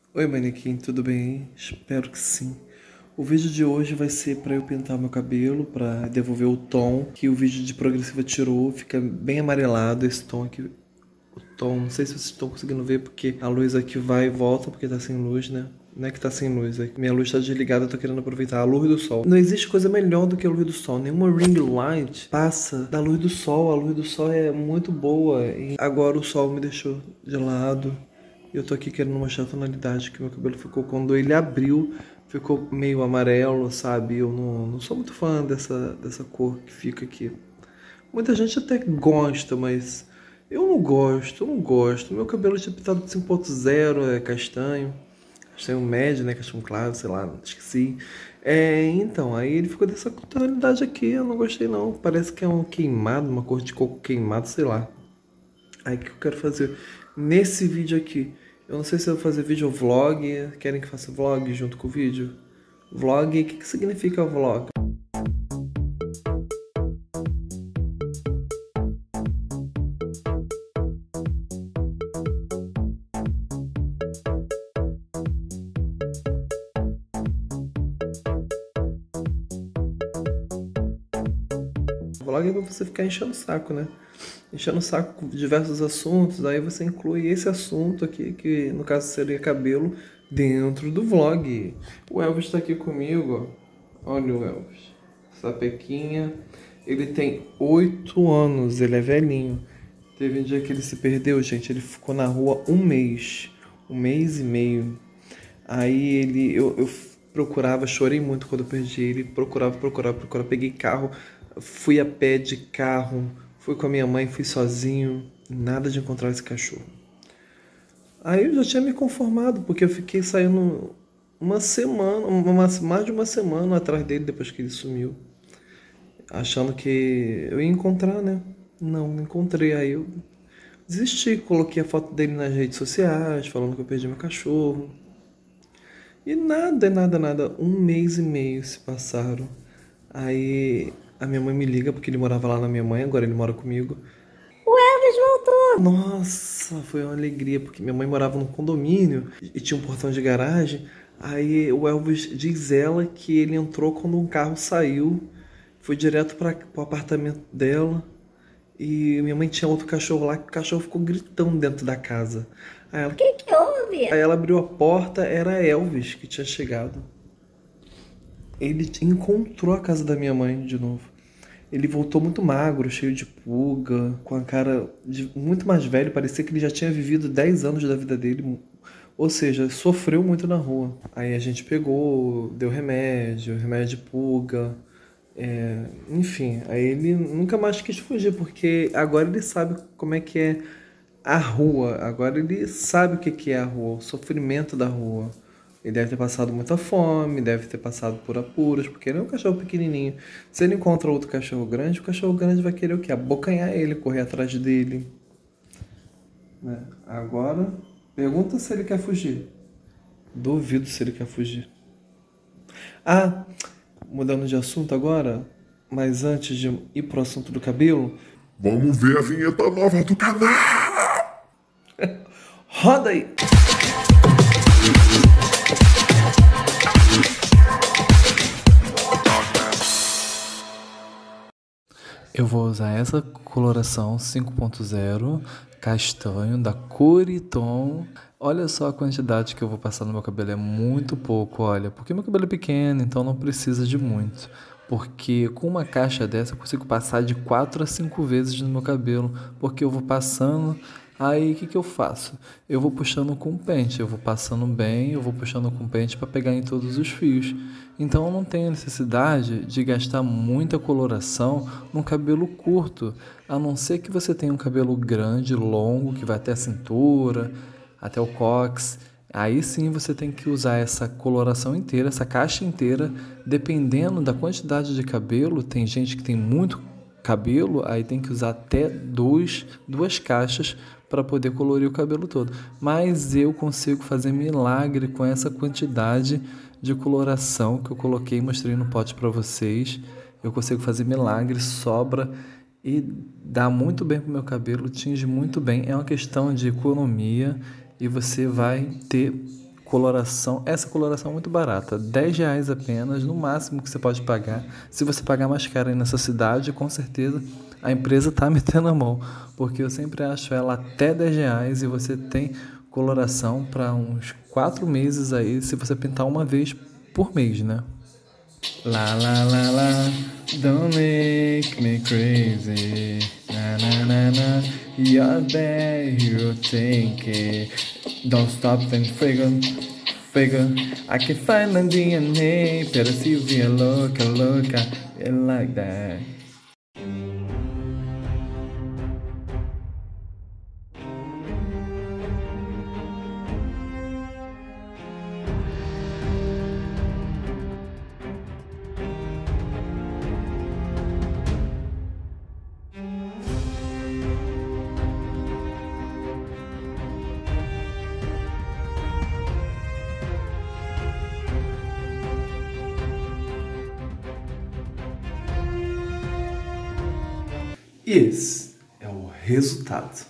Oi, manequim, tudo bem? Espero que sim. O vídeo de hoje vai ser para eu pintar meu cabelo, para devolver o tom que o vídeo de progressiva tirou, fica bem amarelado esse tom aqui. O tom, não sei se vocês estão conseguindo ver porque a luz aqui vai e volta porque tá sem luz, né? Não é que tá sem luz, é que minha luz tá desligada, eu tô querendo aproveitar a luz do sol. Não existe coisa melhor do que a luz do sol. Nenhuma ring light passa da luz do sol. A luz do sol é muito boa. E agora o sol me deixou de lado. Eu tô aqui querendo mostrar a tonalidade que meu cabelo ficou quando ele abriu. Ficou meio amarelo, sabe? Eu não sou muito fã dessa cor que fica aqui. Muita gente até gosta, mas eu não gosto, eu não gosto. Meu cabelo tinha pintado de 5.0, é castanho. Castanho médio, né? Castanho claro, sei lá, esqueci. Então, aí ele ficou dessa tonalidade aqui, eu não gostei não. Parece que é um queimado, uma cor de coco queimado, sei lá. Aí o que eu quero fazer nesse vídeo aqui? Eu não sei se eu vou fazer vídeo ou vlog. Querem que eu faça vlog junto com o vídeo? Vlog, o que significa vlog? Vlog é pra você ficar enchendo o saco, né? Enchendo o saco com diversos assuntos, aí você inclui esse assunto aqui, que no caso seria cabelo, dentro do vlog. O Elvis tá aqui comigo, ó. Olha o Elvis. Sapequinha. Ele tem 8 anos, ele é velhinho. Teve um dia que ele se perdeu, gente. Ele ficou na rua um mês e meio. Aí eu procurava, chorei muito quando eu perdi ele. Procurava. Peguei carro, fui a pé de carro, fui com a minha mãe, fui sozinho. Nada de encontrar esse cachorro. Aí eu já tinha me conformado, porque eu fiquei saindo uma semana, mais de uma semana atrás dele depois que ele sumiu. Achando que eu ia encontrar, né? Não encontrei. Aí eu desisti, coloquei a foto dele nas redes sociais, falando que eu perdi meu cachorro. E nada. Um mês e meio se passaram. Aí a minha mãe me liga, porque ele morava lá na minha mãe, agora ele mora comigo. O Elvis voltou! Nossa, foi uma alegria, porque minha mãe morava num condomínio e tinha um portão de garagem. Aí o Elvis diz ela que ele entrou quando um carro saiu, foi direto para o apartamento dela. E minha mãe tinha outro cachorro lá, que o cachorro ficou gritando dentro da casa. Aí O ela, que houve? aí ela abriu a porta, era Elvis que tinha chegado. Ele encontrou a casa da minha mãe de novo. Ele voltou muito magro, cheio de pulga, com a cara muito mais velho. Parecia que ele já tinha vivido 10 anos da vida dele. Ou seja, sofreu muito na rua. Aí a gente pegou, deu remédio de pulga. Enfim, aí ele nunca mais quis fugir, porque agora ele sabe como é que é a rua. Agora ele sabe o que é a rua, o sofrimento da rua. Ele deve ter passado muita fome, deve ter passado por apuros, porque ele é um cachorro pequenininho. Se ele encontra outro cachorro grande, o cachorro grande vai querer o quê? Abocanhar ele, correr atrás dele. Né? Agora, pergunta se ele quer fugir. Duvido se ele quer fugir. Ah, mudando de assunto agora, mas antes de ir pro assunto do cabelo, Vamos ver a vinheta nova do canal! roda aí! Eu vou usar essa coloração 5.0 castanho da Coriton. Olha só a quantidade que eu vou passar no meu cabelo, é muito pouco, olha, porque meu cabelo é pequeno, então não precisa de muito. Porque com uma caixa dessa eu consigo passar de 4 a 5 vezes no meu cabelo, porque eu vou passando. Aí o que eu faço? Eu vou puxando com o pente, eu vou passando bem, eu vou puxando com o pente para pegar em todos os fios. Então eu não tenho necessidade de gastar muita coloração num cabelo curto, a não ser que você tenha um cabelo grande, longo, que vai até a cintura, até o cóccix. Aí sim você tem que usar essa coloração inteira, essa caixa inteira, dependendo da quantidade de cabelo. Tem gente que tem muito cabelo, aí tem que usar até duas caixas para poder colorir o cabelo todo. Mas eu consigo fazer milagre com essa quantidade de coloração que eu coloquei e mostrei no pote para vocês. Eu consigo fazer milagre, sobra e dá muito bem pro meu cabelo, tinge muito bem. É uma questão de economia e você vai ter coloração. Essa coloração é muito barata, R$10 apenas, no máximo que você pode pagar. Se você pagar mais caro aí nessa cidade, com certeza a empresa tá metendo a mão, porque eu sempre acho ela até R$10 e você tem coloração para uns 4 meses aí, se você pintar uma vez por mês, né? La la la la, don't make me crazy. Na na na na, you're there, you think it. Don't stop and figure. I can find my DNA, pero Sylvia louca, like that. E esse é o resultado.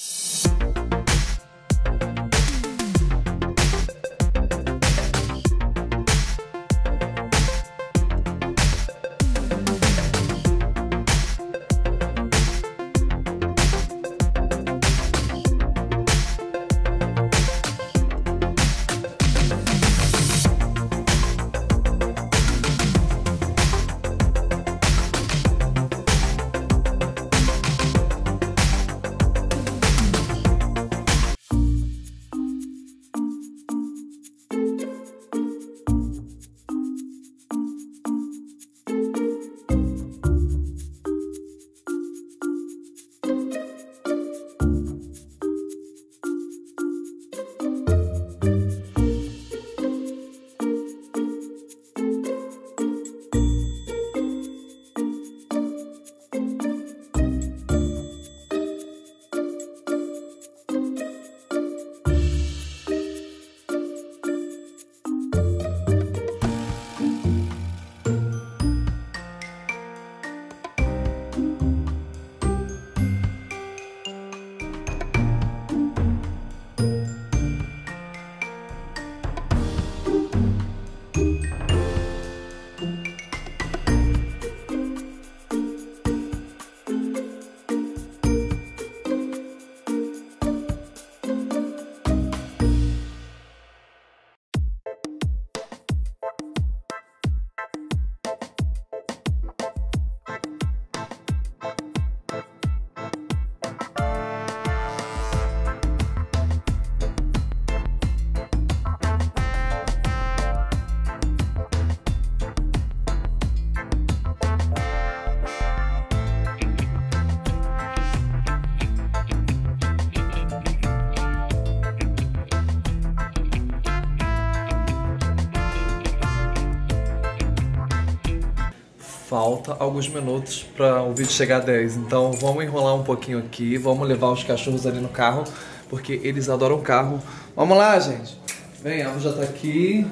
Falta alguns minutos para o vídeo chegar a 10, então vamos enrolar um pouquinho aqui, vamos levar os cachorros ali no carro, porque eles adoram carro. Vamos lá, gente. Vem, a Alva já tá aqui.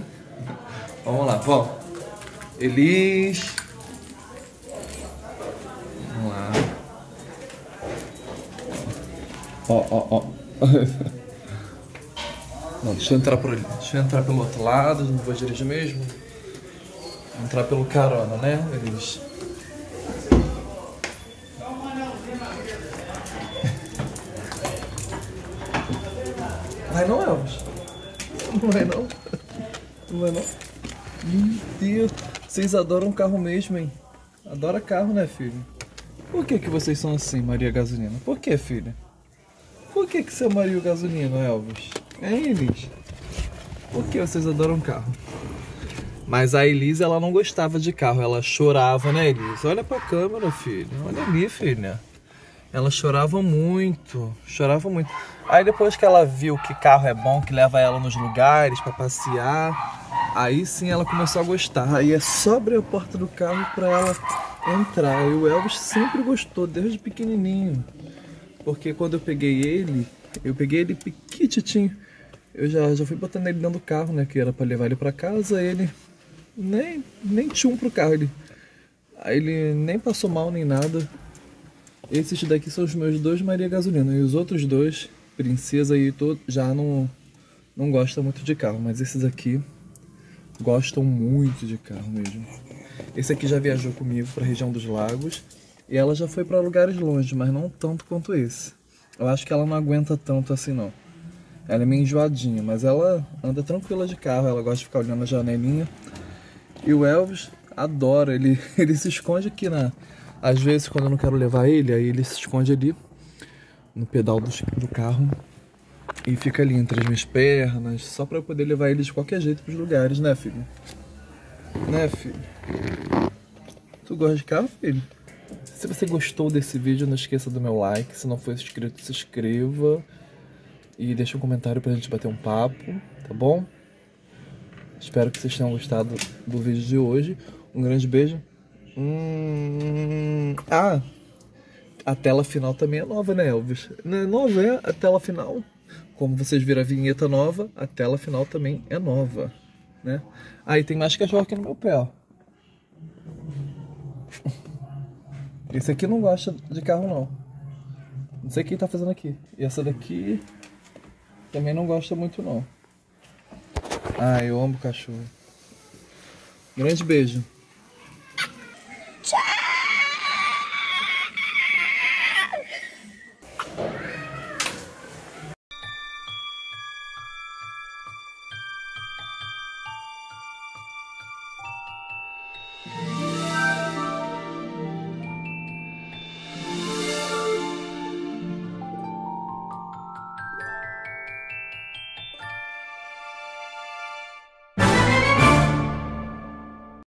Vamos lá, vamos. Elis. Vamos lá. Ó. Não, deixa eu entrar por ali. Deixa eu entrar pelo outro lado, não vou dirigir mesmo. Vou entrar pelo carona, né, Elis? Vai não, Elvis? Não vai não? Não vai não? Meu Deus, vocês adoram carro mesmo, hein? Adora carro, né, filho? Por que vocês são assim, Maria Gasolina? Por que, filha? Por que você é Maria Gasolina, Elvis? Hein, Elis? Por que vocês adoram carro? Mas a Elis, ela não gostava de carro, ela chorava, né, Elis? Olha pra câmera, filha. Olha ali, filha. Ela chorava muito. Aí depois que ela viu que carro é bom, que leva ela nos lugares pra passear, aí sim ela começou a gostar. Aí é só abrir a porta do carro pra ela entrar. E o Elvis sempre gostou, desde pequenininho. Porque quando eu peguei ele piquititinho. Eu já fui botando ele dentro do carro, né, que era pra levar ele pra casa, ele nem tchum pro carro, aí ele nem passou mal nem nada. Esses daqui são os meus dois Maria Gasolina, e os outros dois, Princesa e todo, já não não gosta muito de carro, mas esses aqui gostam muito de carro mesmo. Esse aqui já viajou comigo para a região dos lagos e ela já foi para lugares longe, mas não tanto quanto esse. Eu acho que ela não aguenta tanto assim não. Ela é meio enjoadinha, mas ela anda tranquila de carro, ela gosta de ficar olhando a janelinha. E o Elvis adora, ele se esconde aqui às vezes quando eu não quero levar ele, aí ele se esconde ali no pedal do carro e fica ali entre as minhas pernas, só para eu poder levar ele de qualquer jeito para os lugares, né, filho? Né, filho? Tu gosta de carro, filho? Se você gostou desse vídeo, não esqueça do meu like. Se não for inscrito, se inscreva. E deixa um comentário pra gente bater um papo, tá bom? Espero que vocês tenham gostado do vídeo de hoje. Um grande beijo. Ah, a tela final também é nova, né, Elvis? Não é nova, é? A tela final, como vocês viram a vinheta nova, a tela final também é nova, né? Ah, e tem mais cachorro aqui no meu pé, ó. Esse aqui não gosta de carro, não. Não sei o que ele tá fazendo aqui. E essa daqui também não gosta muito, não. Ah, eu amo cachorro. Grande beijo.